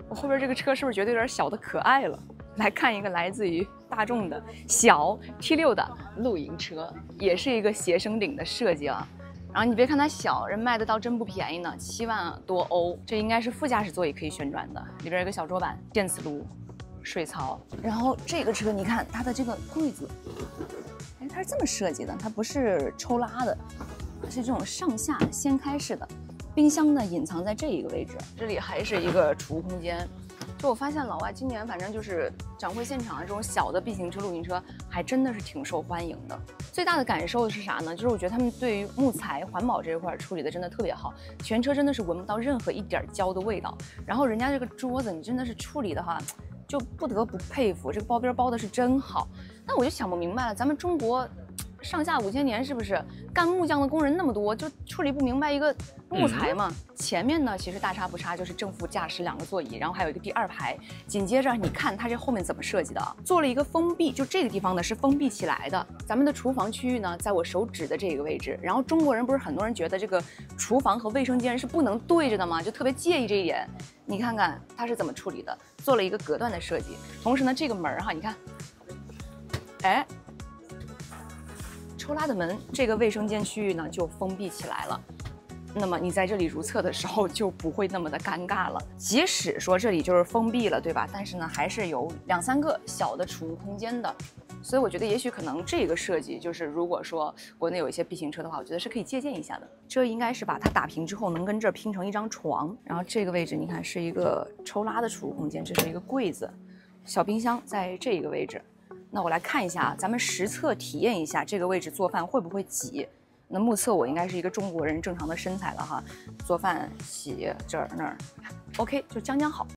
我后边这个车是不是觉得有点小的可爱了？来看一个来自于大众的小 T6的露营车，也是一个携升顶的设计啊。然后你别看它小，人卖的倒真不便宜呢，7万多欧。这应该是副驾驶座椅可以旋转的，里边有个小桌板、电磁炉、水槽。然后这个车你看它的这个柜子，哎，它是这么设计的，它不是抽拉的，是这种上下掀开式的。冰箱呢隐藏在这一个位置，这里还是一个储物空间。就我发现老外今年反正就是展会现场的这种小的 B 型车、露营车，还真的是挺受欢迎的。最大的感受是啥呢？就是我觉得他们对于木材环保这一块处理的真的特别好，全车真的是闻不到任何一点焦的味道。然后人家这个桌子，你真的是处理的话，就不得不佩服，这个包边包的是真好。那我就想不明白了，咱们中国上下5000年是不是干木匠的工人那么多，就处理不明白一个木材嘛？前面呢，其实大差不差，就是正副驾驶2个座椅，然后还有一个第2排。紧接着你看它这后面怎么设计的啊？做了一个封闭，就这个地方呢是封闭起来的。咱们的厨房区域呢，在我手指的这个位置。然后中国人不是很多人觉得这个厨房和卫生间是不能对着的吗？就特别介意这一点。你看看它是怎么处理的，做了一个隔断的设计。同时呢，这个门哈，你看，哎。抽拉的门，这个卫生间区域呢就封闭起来了。那么你在这里如厕的时候就不会那么的尴尬了。即使说这里就是封闭了，对吧？但是呢，还是有2、3个小的储物空间的。所以我觉得也许可能这个设计就是，如果说国内有一些 B 型车的话，我觉得是可以借鉴一下的。这应该是把它打平之后能跟这儿拼成一张床。然后这个位置你看是一个抽拉的储物空间，这是一个柜子，小冰箱在这个位置。那我来看一下啊，咱们实测体验一下这个位置做饭会不会挤。那目测我应该是一个中国人正常的身材了哈，做饭洗这儿那儿 ，OK 就将将好。